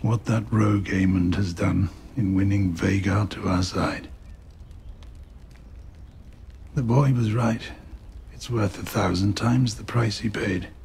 what that rogue Aemond has done in winning Vhagar to our side. The boy was right. It's worth 1,000 times the price he paid.